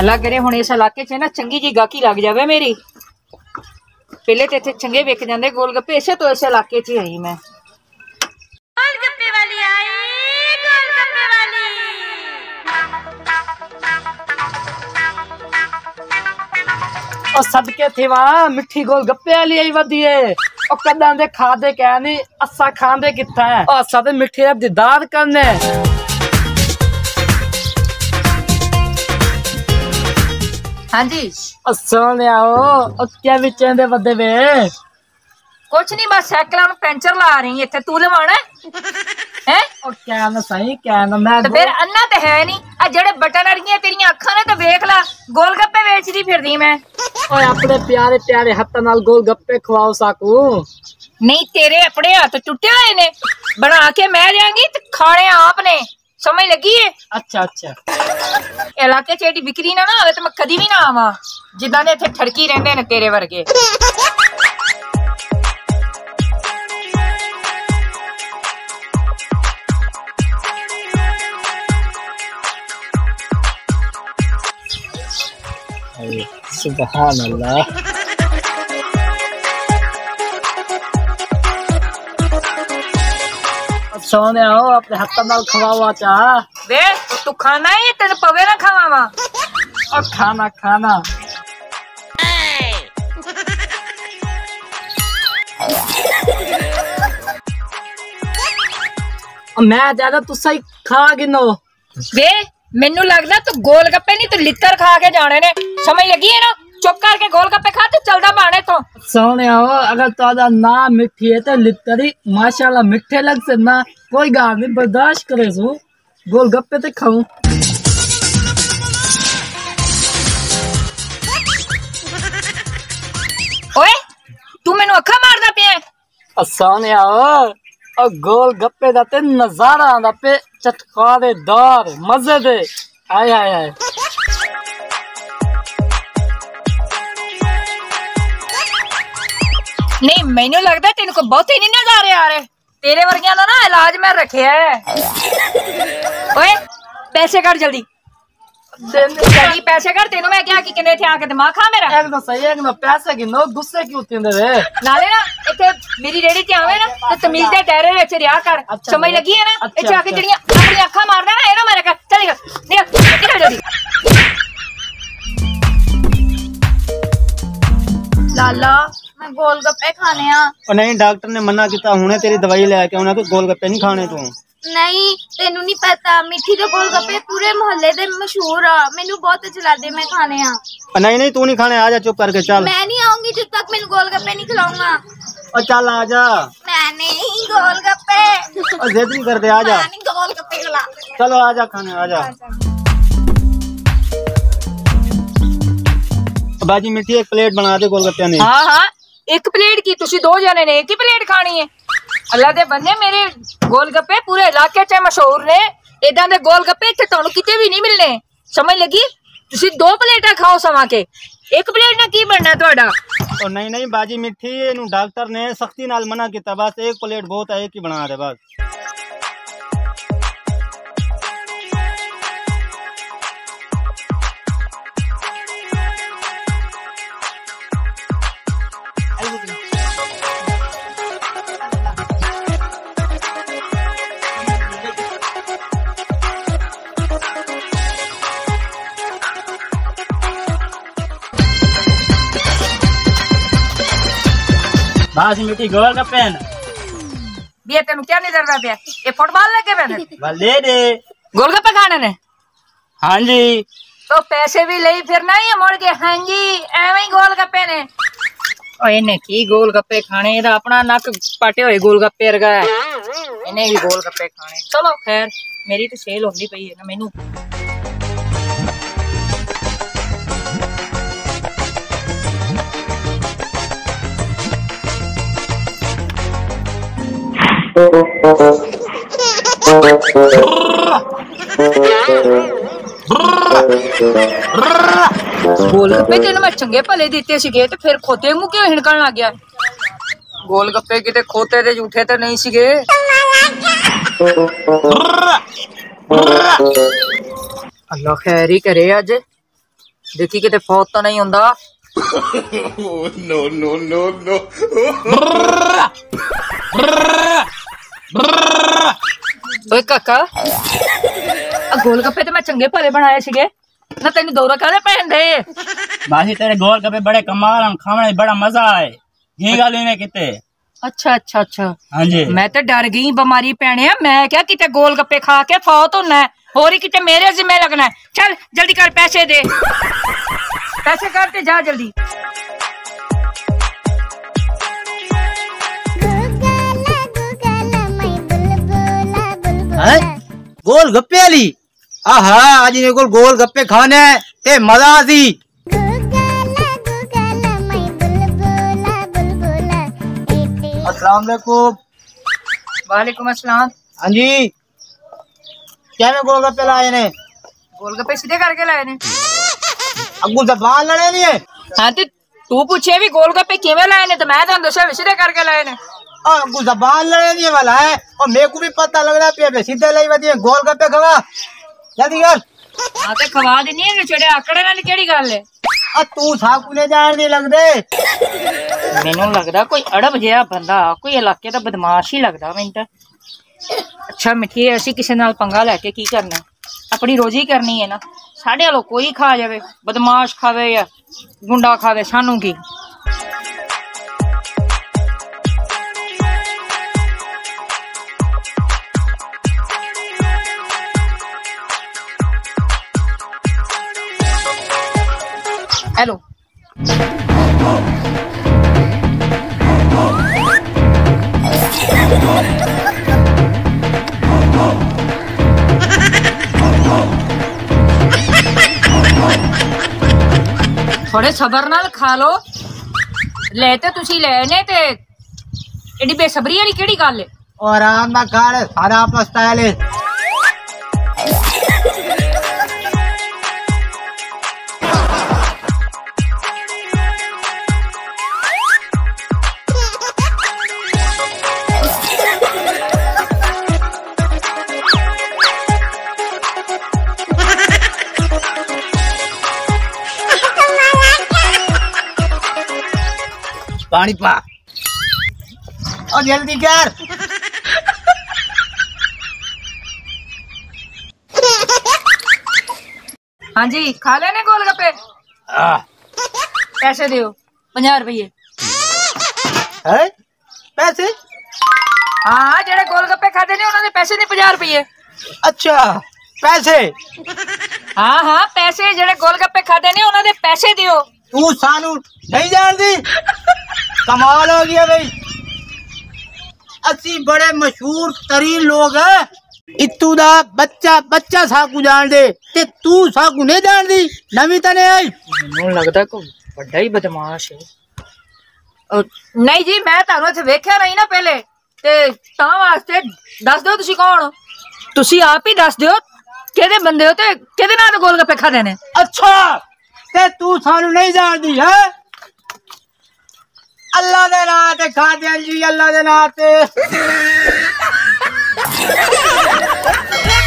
अल्लाह करे हुण इस इलाके च ना चंगी जी गाहकी लग जाए मेरी। पहले तो इत्थे चंगे विक जांदे गोलगप्पे, इसे तो इस इलाके च आई मैं। गोलगप्पे वाली आई, गोलगप्पे वाली। और सदके थे वहां मिठी गोलगप्पे वाली आई वधिए। और कदा दे खादे क्या नहीं, असा खांदे किथा है। और असा ते मिठे दीदार करने। हाँ जी सोने आओ क्या बिचें दे बदे वे। कुछ नहीं, बस साइकिल पेंचर ला रही इत्थे, तू लवाना है? और क्या ना सही क्या ना मैं तो फिर अन्ना तो है नहीं। आ जेड़े बटन अड़ियां तेरियां अखां ने तो वेख ला, गोलगप्पे बेचदी फिरदी मैं। ओए अपने प्यारे प्यारे हत्थ नाल गोलगप्पे खवाओ साकू। नहीं तेरे अपने हाथ टुटे हुए ने, बना के मैं देंगी तो खाने आपने, समझ लगी है? अच्छा अच्छा इलाके च एडी बिक्री ना होवे तो मैं कदी भी ना आवां, जिद्दां दे इत्थे ठड़की रहिंदे ने तेरे वर्गे। सुभान अल्लाह। सोने आओ अपने हत्थ नाल खवाओ चा। वे तू खाना है तेरे पवे ना खावा। और खाना खाना मैं ज्यादा तुसा ही खा गिनो। वे मेनू लगदा तू गोलगप्पे नहीं तू लित्तर खा के जाने ने, समझ लगी है ना? चुप करके गोलगप्पे खा, तू चलदा बाणे तो। सोने आओ अगर तादा ना मिठी है तो लित्तरी माशाल्लाह मिठे लग से ना, कोई गाल नहीं बर्दाश्त करे सू। गोलगप्पे ते खाऊं। ओए तू मेनू अखा मारदा पिया? सोने आओ और गोलगप्पे दा ते नजारा आंदा पे, चटकारेदार मजे दे। आय आय आय नहीं मैनू लगदा तेन को बहुत ही नहीं नजारे आ रहे। तेरे वर्गियां दा ना इलाज मैं रखिया है। ओए पैसे कर जल्दी जल्दी पैसे कर, तेनू मैं क्या कि किन्ने थे आके दिमाग खा मेरा। एकदम सही एकदम पैसे गिनो, गुस्से क्यों होते वे। नाले ना इत्थे मेरी रेड़ी ते आवे ना ते तमीज दे दायरे विच रिहा कर। अच्छा, समझ लगी है ना? अच्छा, इत्थे आके अच्छा। जड़ियां अपनी अखां मारदा ना, ए ना मेरे कर चलेगा निकल जल्दी। लाला मैं गोलगप्पे खाने आ। और नहीं डॉक्टर ने मना किया हुणे तेरी दवाई लेके आना तो गोलगप्पे नहीं खाने तू। नहीं तेनू नहीं पता, मिठी तो गोलगप्पे पूरे मोहल्ले दे मशहूर आ, मेनू बहुत अच्छे लगदे, मैं खाने आ। नहीं नहीं तू नहीं खाने, आ जा चुप करके चल। मैं नहीं आऊंगी जब तक मैनू गोलगप्पे नहीं खिलाऊंगा। और चल आ जा। मैं नहीं गोलगप्पे, और जिद नहीं कर दे, आ जा। मैं नहीं गोलगप्पे खिला। चलो आ जा खाने, आ जा। बाजी मिठी एक प्लेट बना दे गोलगप्पे ने। हाँ हाँ एक प्लेट की, तुसी दो जने ने एक ही प्लेट खानी है। अल्लाह दे बंदे मेरे गोलगप्पे पूरे इलाके च मशहूर ने, इदां दे गोलगप्पे इत्थे तुहानू किते भी नहीं मिलने, समझ लगी? तुसी दो प्लेटा खाओ समा के, एक प्लेट ना की बनना तुहाडा। और नहीं नहीं बाजी मिठी इनू डॉक्टर ने सख्ती नाल मना किया, बस एक प्लेट बहुत है, एक ही बना दे बस। बासी मिठी गोलगप्पे न बिया तेनू क्या नहीं डरदा पिया? ये फुटबॉल लेके बैठे ले दे। गोलगप्पे खाने ने? हाँ जी। तो पैसे भी ले फिरना ही मुड़ के? हाँ जी एवं ही गोलगप्पे ने। और इन्हें की गोलगप्पे खाने, इहदा अपना नक पाटे हुए गोलगप्पे रगा है, इन्हें भी गोलगप्पे खाने। चलो खैर मेरी तो सेल होंदी पई है ना मैनू। गोलगप्पे तेन मैं चंगे भले दिते सीगे ते फिर खोते मुंह क्यों हिणकण लग गया? गोलगप्पे किते खोते ते झूठे ते नहीं सीगे। अल्लाह खैर ही करे अज। देखी किते फौत तो नहीं होंदा। No no no no. ओए काका गोलगप्पे तो मैं चंगे भले बनाए सीगे ना, तेन दौरा काहदे पैन दे? बाजी तेरे गोलगप्पे बड़े कमाल हैं, खाने में बड़ा मजा आए। ये गल इन्हें किते। अच्छा अच्छा अच्छा। हाँ जी। मैं तो डर गई बीमारी पैने, मैं क्या किते गोलगप्पे खा के फौत होना है, और ही किते मेरे जिम्मे लगना है। चल जल्दी कर, पैसे दे, पैसे करते जा जल्दी। गोलगप्पे वाली आहा आज मेरे को गोलगप्पे खाने ते मजा आती। अस्सलाम वालेकुम। वालेकुम अस्सलाम। हाँ जी क्या में गोलगप्पे लाए ने? गोलगप्पे सीधे करके लाए ने। अगू जबान लड़े नहीं है। हाँ तो तू पूछे भी गोलगप्पे किवें लाए ने, तो मैं तो दसा सीधे करके लाए ने। अगू जबान लड़े नहीं वाला है, और मेरे को भी पता लग रहा है पे सीधे लाई बदी गोलगप्पे खवा जल्दी कर। हाँ तो खवा देनी है, छड़े आकड़े नाल केड़ी गल है? तू साकू ने जान नहीं लगदे। मैनू लगदा कोई अड़ब जिहा बंदा, कोई इलाके दा बदमाश ही लगदा मैनू तो। अच्छा मिठिए असी किसी नाल पंगा लैके की करना, अपनी रोजी करनी है ना। साढ़े वालों कोई खा जावे, बदमाश खावे या गुंडा खावे, सानू की। हेलो थोड़े सबर नाल खा लो, लेते तुसी लेने ते एडी बेसबरी वाली केड़ी गल है? और आराम ना कर, सारा अपना स्टाइल है। पानी पा और जल्दी कर। हाँ जी खा लेने गोलगप्पे। पैसे दियो 50 रुपये। है पैसे? हाँ जेड़े गोलगप्पे खाते ने उन्होंने पैसे नहीं 50 रुपये। अच्छा पैसे? हाँ हाँ पैसे, जेड़े गोलगप्पे खाते ने उन्होंने पैसे दियो। तू सानू नहीं जानती? कमाल हो गया भाई, अस्सी बड़े मशहूर तरीन लोग है, इतू दा बच्चा बच्चा साकू जान दे ते तू साकू नहीं जान दी। नवी तने आई मैनू लगदा कोई बड़ा ही बदमाश है। और नहीं जी मैं तानू इत्थे वेख्या नहीं ना पहले, ते तां वास्ते दस दो तुसी कौन हो? तुसी आप ही दस दियो केदे बंदे हो ते केदे नाल गोलगप्पे खादे ने? अच्छा ते तू सानू नहीं जान दी है? अल्लाह दे नाम ते खा दे जी, अल्लाह दे नाम ते।